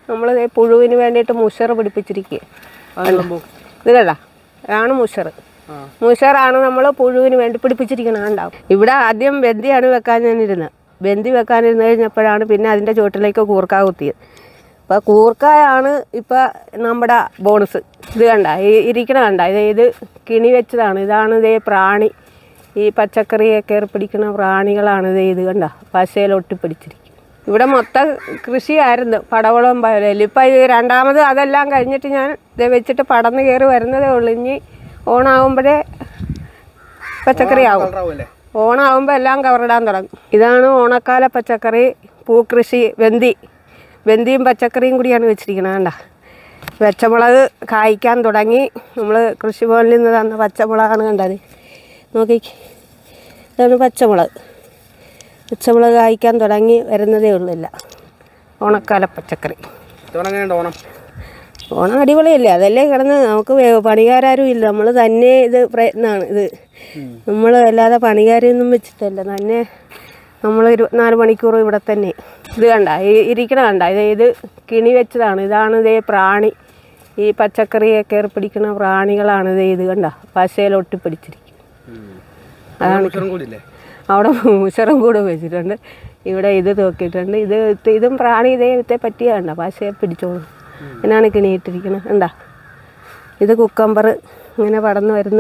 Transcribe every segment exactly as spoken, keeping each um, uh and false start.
നമ്മൾ പുഴുവിന് വേണ്ടിയിട്ട് മുഷറ് പിടിപ്പിച്ചിരിക്കുക. ഇത് കണ്ട, അതാണ് മുഷറ്. മുഷറാണ് നമ്മൾ പുഴുവിന് വേണ്ടി പിടിപ്പിച്ചിരിക്കണം. ഉണ്ടാവും ഇവിടെ ആദ്യം ബന്ദിയാണ് വെക്കാൻ ഞാനിരുന്നത്. ബന്ദി വെക്കാനിരുന്ന് കഴിഞ്ഞപ്പോഴാണ് പിന്നെ അതിൻ്റെ ചുവട്ടിലേക്ക് കൂർക്ക കുത്തിയത്. അപ്പോൾ കൂർക്കയാണ് ഇപ്പം നമ്മുടെ ബോണസ്. ഇത് കണ്ട, ഈ ഇരിക്കണ കണ്ട, ഇത് ഇത് കിണി വെച്ചതാണ്. ഇതാണ് ഇതേ പ്രാണി, ഈ പച്ചക്കറിയെ കയറി പിടിക്കുന്ന പ്രാണികളാണ് ഇത്. ഇത് കണ്ട, പശയിലൊട്ടി പിടിച്ചിരിക്കും. ഇവിടെ മൊത്തം കൃഷിയായിരുന്നു, പടവളവും പയലും. ഇപ്പം ഇത് രണ്ടാമത് അതെല്ലാം കഴിഞ്ഞിട്ട് ഞാൻ ഇത് വെച്ചിട്ട് പടന്ന് കയറി വരുന്നതേ ഉള്ളൂ. ഇനി ഓണാകുമ്പോഴേ പച്ചക്കറി ആവും. ഓണാകുമ്പോൾ എല്ലാം കവറിടാൻ തുടങ്ങും. ഇതാണ് ഓണക്കാല പച്ചക്കറി പൂക്കൃഷി. വെന്തി വെന്തിയും പച്ചക്കറിയും കൂടിയാണ് വെച്ചിരിക്കുന്നത്. കണ്ട, പച്ചമുളക് കായ്ക്കാൻ തുടങ്ങി. നമ്മൾ കൃഷിഭവനിൽ നിന്ന് തന്ന പച്ചമുളകാണ് കണ്ടത്. നോക്കി, ഇതാണ് പച്ചമുളക്. പച്ചമുളക് കായ്ക്കാൻ തുടങ്ങി വരുന്നതേ ഉള്ളില്ല. ഓണക്കാല പച്ചക്കറി. ഓണം ഓണം അടിപൊളിയല്ലേ? അതല്ലേ കിടന്ന് നമുക്ക് പണിക്കാരും ഇല്ല. നമ്മൾ തന്നെ ഇത് പ്രയത്നമാണ് ഇത്. നമ്മൾ അല്ലാതെ പണിക്കാരെയൊന്നും വെച്ചിട്ടല്ല, തന്നെ നമ്മൾ ഇരുപത്തിനാല് മണിക്കൂർ ഇവിടെ തന്നെ. ഇത് കണ്ട, ഈ ഇരിക്കണ കണ്ട, ഇത് ഇത് കിണി വെച്ചതാണ്. ഇതാണ് ഇതേ പ്രാണി, ഈ പച്ചക്കറിയെ കയറി പിടിക്കുന്ന പ്രാണികളാണ് ഇത്. ഇത് കണ്ട, പശയിലൊട്ടി പിടിച്ചിരിക്കും. അതാണ് അവിടെ മുഷറും കൂടെ വെച്ചിട്ടുണ്ട്. ഇവിടെ ഇത് നോക്കിയിട്ടുണ്ട്. ഇത് ഇതും പ്രാണി ദൈവത്തെ പറ്റിയ കണ്ട, പശയെ പിടിച്ചോളും. എന്നാണ് കിണിയിട്ടിരിക്കുന്നത്. എന്താ ഇത് കുക്കമ്പർ ഇങ്ങനെ പടന്ന് വരുന്ന.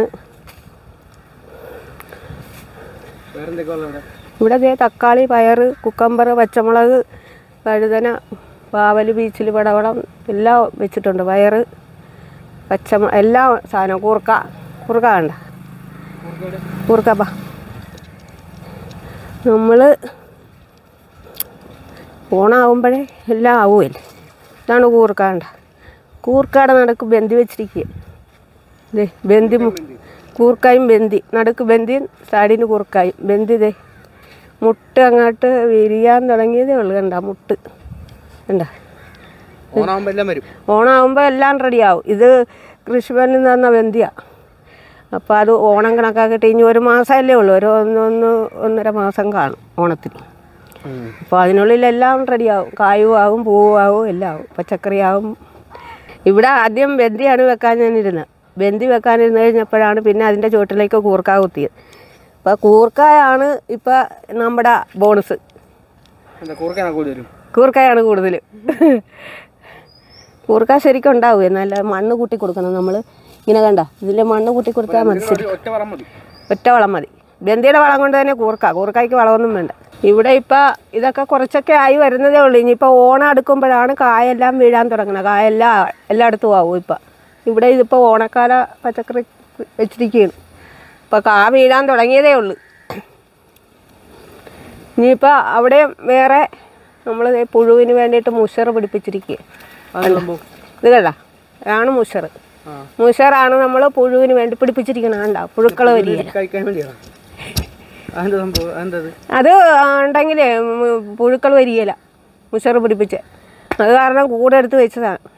ഇവിടെ ദേ തക്കാളി, പയർ, കുക്കമ്പർ, പച്ചമുളക്, വഴുതന, പാവൽ, ബീച്ചിൽ, പടവളം എല്ലാം വെച്ചിട്ടുണ്ട്. പയർ, പച്ചമു എല്ലാ സാധനവും. കൂർക്ക കൂർക്ക കണ്ട, കൂർക്കപ്പ. നമ്മൾ ഓണാവുമ്പോഴേ എല്ലാം ആവുമല്ലേ. ഇതാണ് കൂർക്ക കണ്ട. കൂർക്കയുടെ നടുക്ക് ബന്ദി വെച്ചിരിക്കുക. ദേ ബന്ദി, കൂർക്കായും ബന്ദി, നടുക്ക് ബന്ദിയും സൈഡിന് കൂർക്കായും. ബന്ദി ദേ മുട്ട് അങ്ങോട്ട് വിരിയാൻ തുടങ്ങിയതേ ഉള്ളു. കണ്ട മുട്ട് കണ്ട. ഓണാകുമ്പോൾ എല്ലാം റെഡിയാവും. ഇത് കൃഷിഭവനിൽ നിന്ന് തന്ന ബന്ദിയാണ്. അപ്പോൾ അത് ഓണം കണക്കാക്കിയിട്ട് ഇനി ഒരു മാസമല്ലേ ഉള്ളൂ, ഒരു ഒന്നൊന്ന് ഒന്നര മാസം കാണും ഓണത്തിന്. അപ്പോൾ അതിനുള്ളിലെല്ലാം റെഡിയാവും. കായും ആവും, പൂവും ആവും, എല്ലാം ആവും, പച്ചക്കറി ആവും. ഇവിടെ ആദ്യം ബന്ദിയാണ് വെക്കാൻ ഞാനിരുന്നത്. ബന്ദി വെക്കാനിരുന്ന് കഴിഞ്ഞപ്പോഴാണ് പിന്നെ അതിൻ്റെ ചുവട്ടിലേക്ക് കൂർക്ക കുത്തിയത്. അപ്പോൾ കൂർക്കയാണ് ഇപ്പം നമ്മുടെ ബോണസ്. കൂർക്കയാണ് കൂടുതൽ. കൂർക്ക ശരിക്കും ഉണ്ടാവുക, നല്ല മണ്ണ് കൂട്ടി കൊടുക്കണം നമ്മൾ. ഇങ്ങനെ കണ്ട, ഇതിൽ മണ്ണ് കൂട്ടി കൊടുത്താൽ മതി. ശരി, ഒറ്റ വളം മതി. ബന്ദിയുടെ വളം കൊണ്ട് തന്നെ കൂർക്ക. കൂർക്കയ്ക്ക് വളമൊന്നും വേണ്ട. ഇവിടെ ഇപ്പം ഇതൊക്കെ കുറച്ചൊക്കെ ആയി വരുന്നതേ ഉള്ളൂ. ഇനിയിപ്പോൾ ഓണം അടുക്കുമ്പോഴാണ് കായെല്ലാം വീഴാൻ തുടങ്ങുന്നത്. കായെല്ലാം എല്ലായിടത്തും ആവും. ഇപ്പം ഇവിടെ ഇതിപ്പോൾ ഓണക്കാല പച്ചക്കറി വെച്ചിരിക്കുകയാണ്. ഇപ്പോൾ കാ വീഴാൻ തുടങ്ങിയതേ ഉള്ളൂ. ഇനിയിപ്പോൾ അവിടെ വേറെ നമ്മൾ പുഴുവിന് വേണ്ടിയിട്ട് മുഷറ് പിടിപ്പിച്ചിരിക്കുക. ഇത് കണ്ട, അതാണ് മുഷറ്. മുഷറാണ് നമ്മൾ പുഴുവിന് വേണ്ടി പിടിപ്പിച്ചിരിക്കണം. കണ്ട, പുഴുക്കൾ വരികയില്ല. അത് ഉണ്ടെങ്കിൽ പുഴുക്കൾ വരികയില്ല മുഷറ് പിടിപ്പിച്ച്. അത് കാരണം കൂടെ എടുത്ത് വെച്ചതാണ്.